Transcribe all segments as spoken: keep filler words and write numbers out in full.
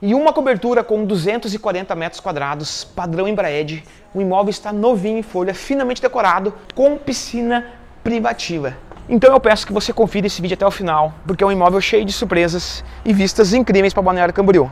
E uma cobertura com duzentos e quarenta metros quadrados, padrão Embraed. O imóvel está novinho em folha, finamente decorado, com piscina privativa. Então eu peço que você confira esse vídeo até o final, porque é um imóvel cheio de surpresas e vistas incríveis para Balneário Camboriú.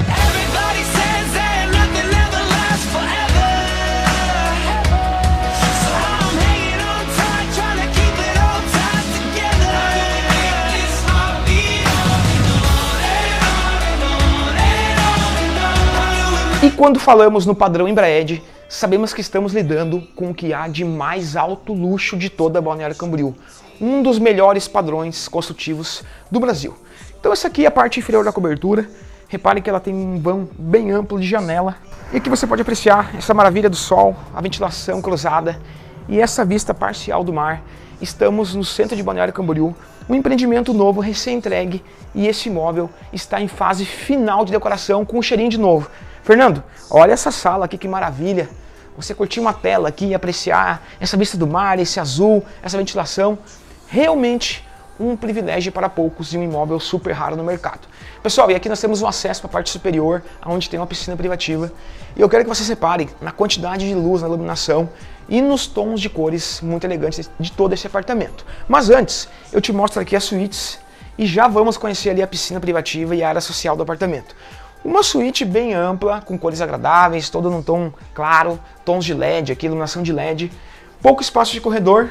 E quando falamos no padrão Embraed, sabemos que estamos lidando com o que há de mais alto luxo de toda Balneário Camboriú. Um dos melhores padrões construtivos do Brasil. Então essa aqui é a parte inferior da cobertura. Repare que ela tem um vão bem amplo de janela. E aqui você pode apreciar essa maravilha do sol, a ventilação cruzada e essa vista parcial do mar. Estamos no centro de Balneário Camboriú, um empreendimento novo, recém-entregue, e esse imóvel está em fase final de decoração com um cheirinho de novo. Fernando, olha essa sala aqui, que maravilha. Você curtir uma tela aqui e apreciar essa vista do mar, esse azul, essa ventilação. Realmente um privilégio para poucos e um imóvel super raro no mercado. Pessoal, e aqui nós temos um acesso para a parte superior, onde tem uma piscina privativa. E eu quero que vocês reparem na quantidade de luz, na iluminação e nos tons de cores muito elegantes de todo esse apartamento. Mas antes, eu te mostro aqui as suítes e já vamos conhecer ali a piscina privativa e a área social do apartamento. Uma suíte bem ampla, com cores agradáveis, toda num tom claro, tons de L E D aqui, iluminação de L E D, pouco espaço de corredor.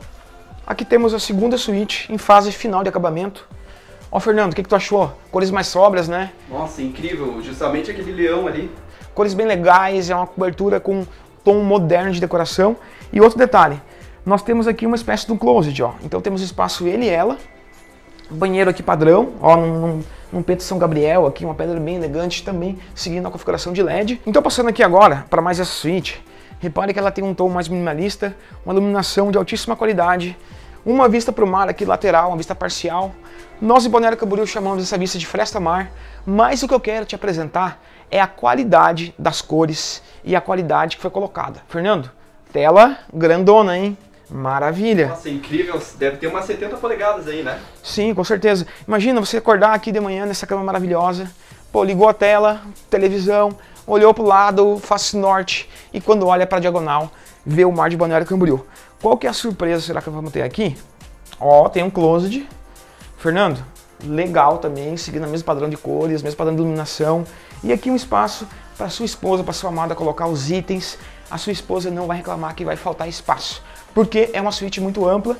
Aqui temos a segunda suíte em fase final de acabamento. Ó, Fernando, o que, que tu achou? Cores mais sóbrias, né? Nossa, incrível, justamente aquele leão ali. Cores bem legais, é uma cobertura com tom moderno de decoração. E outro detalhe, nós temos aqui uma espécie de um closet, ó. Então temos espaço ele e ela. Banheiro aqui padrão, ó, num, num, num peito São Gabriel aqui, uma pedra bem elegante também, seguindo a configuração de L E D. Então passando aqui agora para mais essa suíte, repare que ela tem um tom mais minimalista, uma iluminação de altíssima qualidade, uma vista para o mar aqui lateral, uma vista parcial. Nós em Balneário Camboriú chamamos essa vista de Fresta Mar, mas o que eu quero te apresentar é a qualidade das cores e a qualidade que foi colocada. Fernando, tela grandona, hein? Maravilha! Nossa, incrível! Deve ter umas setenta polegadas aí, né? Sim, com certeza. Imagina você acordar aqui de manhã nessa cama maravilhosa, pô, ligou a tela, televisão, olhou para o lado, face norte, e quando olha para a diagonal, vê o mar de Balneário Camboriú. Qual que é a surpresa será que vamos ter aqui? Ó, tem um closet. Fernando, legal também, seguindo o mesmo padrão de cores, mesmo padrão de iluminação. E aqui um espaço para sua esposa, para sua amada colocar os itens. A sua esposa não vai reclamar que vai faltar espaço, porque é uma suíte muito ampla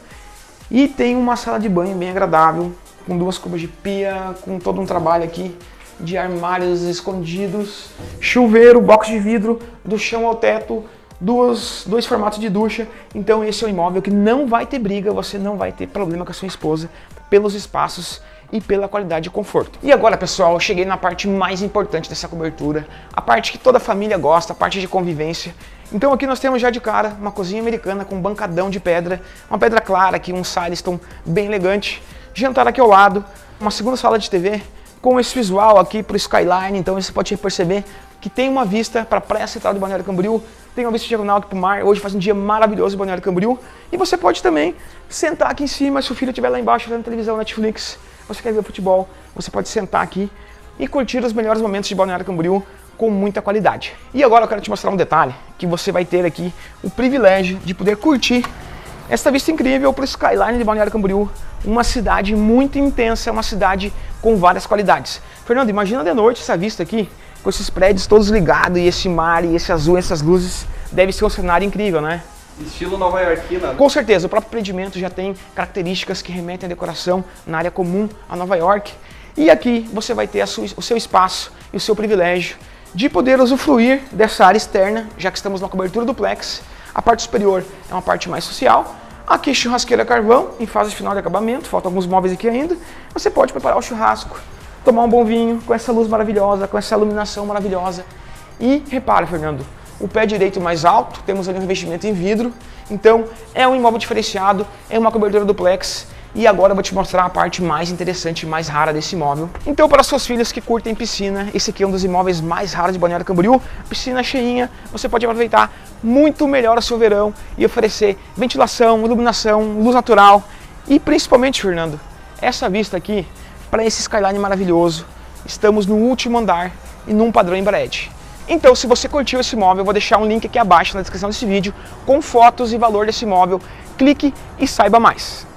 e tem uma sala de banho bem agradável, com duas cubas de pia, com todo um trabalho aqui de armários escondidos, chuveiro, box de vidro, do chão ao teto, duas, dois formatos de ducha. Então esse é um imóvel que não vai ter briga, você não vai ter problema com a sua esposa pelos espaços e pela qualidade de conforto. E agora, pessoal, eu cheguei na parte mais importante dessa cobertura, a parte que toda família gosta, a parte de convivência. Então aqui nós temos já de cara uma cozinha americana com um bancadão de pedra, uma pedra clara aqui, um Silestone bem elegante, jantar aqui ao lado, uma segunda sala de T V com esse visual aqui para o skyline. Então você pode perceber que tem uma vista para a praia central de Balneário Camboriú, tem uma vista diagonal aqui para o mar. Hoje faz um dia maravilhoso em Balneário Camboriú e você pode também sentar aqui em cima, se o filho estiver lá embaixo vendo televisão, Netflix, você quer ver futebol, você pode sentar aqui e curtir os melhores momentos de Balneário Camboriú com muita qualidade. E agora eu quero te mostrar um detalhe, que você vai ter aqui o privilégio de poder curtir essa vista incrível para o skyline de Balneário Camboriú, uma cidade muito intensa, uma cidade com várias qualidades. Fernando, imagina de noite essa vista aqui, com esses prédios todos ligados, e esse mar, e esse azul, essas luzes, deve ser um cenário incrível, né? Estilo nova-iorquina. Com certeza, o próprio empreendimento já tem características que remetem à decoração na área comum a Nova York. E aqui você vai ter a sua, o seu espaço e o seu privilégio de poder usufruir dessa área externa, já que estamos na cobertura duplex. A parte superior é uma parte mais social. Aqui churrasqueira carvão, em fase final de acabamento, faltam alguns móveis aqui ainda. Você pode preparar o churrasco, tomar um bom vinho com essa luz maravilhosa, com essa iluminação maravilhosa. E repara, Fernando, o pé direito mais alto, temos ali um revestimento em vidro. Então é um imóvel diferenciado, é uma cobertura duplex. E agora eu vou te mostrar a parte mais interessante e mais rara desse imóvel. Então, para suas filhas que curtem piscina, esse aqui é um dos imóveis mais raros de Balneário Camboriú. Piscina cheinha, você pode aproveitar muito melhor o seu verão e oferecer ventilação, iluminação, luz natural. E principalmente, Fernando, essa vista aqui, para esse skyline maravilhoso. Estamos no último andar e num padrão Embraer. Então, se você curtiu esse móvel, eu vou deixar um link aqui abaixo na descrição desse vídeo com fotos e valor desse móvel. Clique e saiba mais.